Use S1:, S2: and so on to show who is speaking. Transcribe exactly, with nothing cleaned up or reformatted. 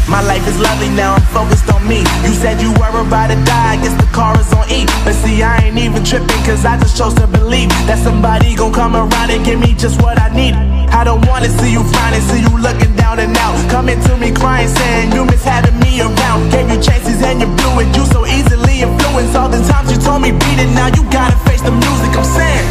S1: My life is lovely now, I'm focused on me. You said you were about to die, I guess the car is on E. But see, I ain't even tripping, cause I just chose to believe that somebody gon' come around and give me just what I need. I don't wanna see you frowning, see you looking down and out, coming to me crying, saying you miss having me around. Gave you chances and you blew it, you so easily influenced. All the times you told me beat it, now you gotta face the music. I'm saying